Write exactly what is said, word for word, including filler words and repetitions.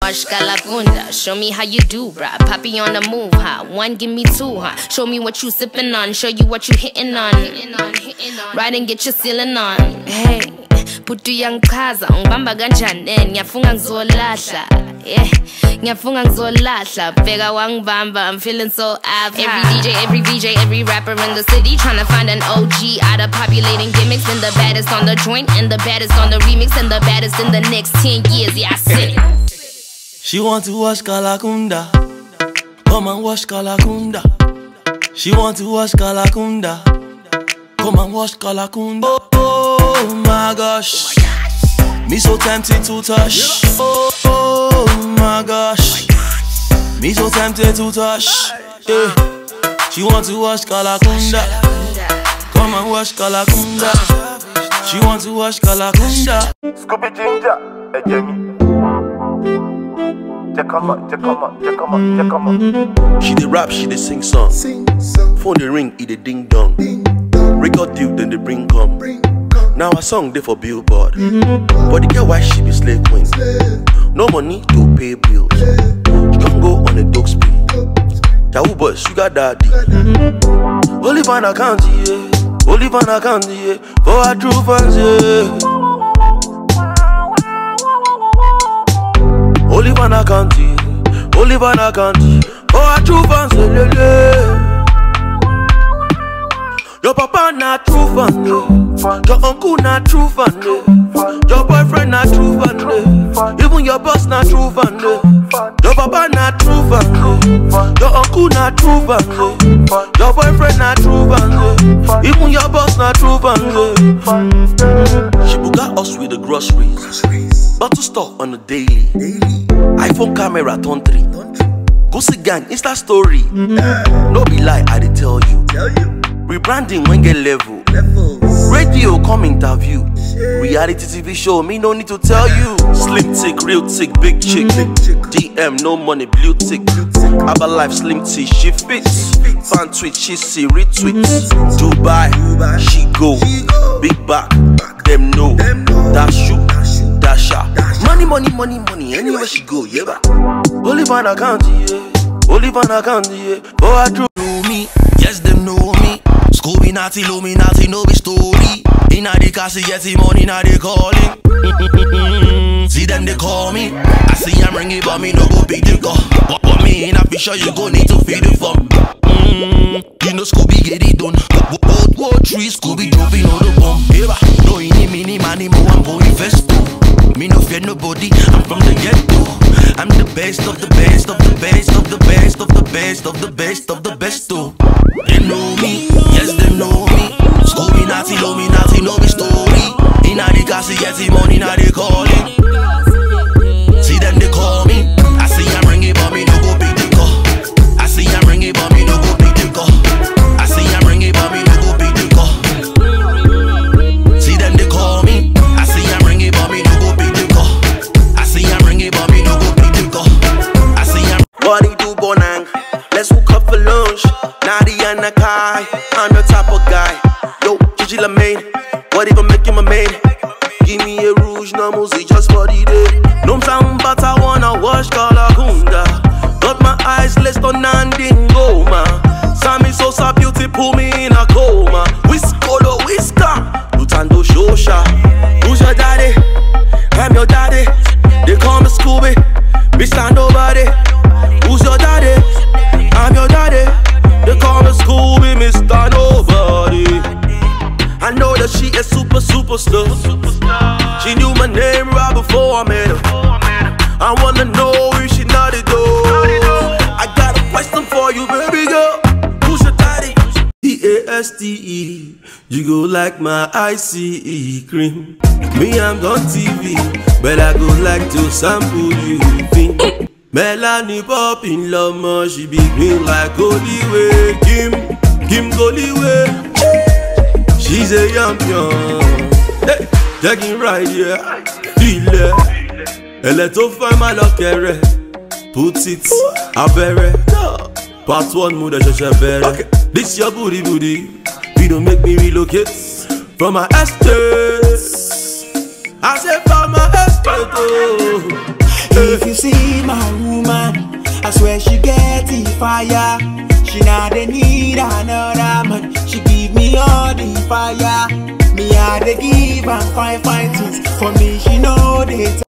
Kalakunda, show me how you do, bruh. Poppy on the move, huh? One, give me two, huh? Show me what you sippin' on, show you what you hitting on. Ride and get your ceiling on. Hey, put young kaza, ngibamba kanjani, ngiyafunga ngizolahla. Yeah, ngiyafunga ngizolahla. Vega wangibamba, I'm feeling so av. Every D J, every V J, every rapper in the city tryna find an O G out of populating gimmicks. And the baddest on the joint, and the baddest on the remix, and the baddest in the next ten years. Yeah, I said it. She want to watch Kalakunda. Come and watch Kalakunda. She want to watch Kalakunda. Come and watch Kalakunda. Oh, oh my gosh, me so tempted to touch. Oh, oh my gosh, me so tempted to touch. Yeah. She want to watch Kalakunda. Come and watch Kalakunda. She want to watch Kalakunda. Scooby Ginger, hey Jamie. She dey rap, she dey sing song. Phone dey ring, it dey ding dong. Record deal, then they bring come. Now her song dey for Billboard. But the girl why she be slay queen? No money to pay bills. She can go on a dog spree. Yahoo boy, sugar daddy. Olive on account, yeah. Olive on account, yeah. For her true fans, yeah. Olive on account, Olive on account. Oh, a true fan, your papa not true fan, your uncle not true fan, your boyfriend not true fan, even your boss not true fan, your papa not true fan, your uncle not true fan, your boyfriend not true fan, even your boss not true fan. She buga us with the groceries, bottle store on the daily, iPhone camera turn three, go see gang Insta story. No be lie, I dey tell you. Rebranding when get level. Radio come interview. Reality T V show, me no need to tell you. Slim tick, real tick, big chick. D M, no money, blue tick. Abba life, slim T, she fits. Fan tweet, she see retweet. Dubai, she go. Big back, them know. Dash you, dasha. Money, money, money, money. Anywhere she go, yeah. Olive on account, yeah. Olive on account, yeah. Oh, I drew me. Yes, them know me. Scooby Natty, Illuminati, no be story. Inna the castle, get the money, now they calling. See them, they call me. I see I'm ringing, but me no go big the go. But, but me in a picture, you go need to feed the fun. Mm, you know Scooby get it done. Both war three, Scooby jumping on the bomb. Eba, no ini mini money, mo I'm going festo. Me no fear nobody, I'm from the ghetto. I'm the best of the best of the best of the best of the best of the best of the best too. They know me, yes they know me. Scooby Natty, Illuminati, no be story. Inna the castle, get the money, now they calling. See them, they call me. I see I'm ringing, but me no go pick the call. I see I'm ringing, but me no go pick the call. I see I'm ringing, but me no go pick the call. See them, they call me. I see I'm ringing, but me no go pick the call. I see I'm ringing, but me no go pick the call. I see I'm. What do you do, Bonang? Let's hook up for lunch. Nadia and Nakai, I'm your type of guy. Yo, Gigi Lamaine, what even make him a main? Give me a rouge, no music, just for the day. No sound, but I wanna watch Kalakunda. Got my eyes less on Nandingoma. Sammy Sosa beauty, pull me in a coma. Whiskolo, whisker, Lutando Shosha. Who's your daddy? I'm your daddy. They call me Scooby, Mister Nobody. Who's your daddy? I'm your daddy. They call me Scooby, Mister Nobody. I know that she is super, superstar. She knew my name right before I met her. I wanna know if she naughty though. I got a question for you, baby girl. Who's your daddy? P A S T E. You go like my I C E cream. Me, I'm on T V, but I go like to sample you. Melanie poppin' love, she be green like Goliwe. Kim, Kim Goliwe. She's a champion. Hey, tagging right here, feel it. Elle est au fin malokere. Put it, abere. Part one, mood je okay. This your booty booty. We don't make me relocate from my estate. I say from my estate. Oh. If you see my woman, I swear she get the fire. She not dey need another man. She give me all the fire. Me I dey give and fine fine things. For me she know they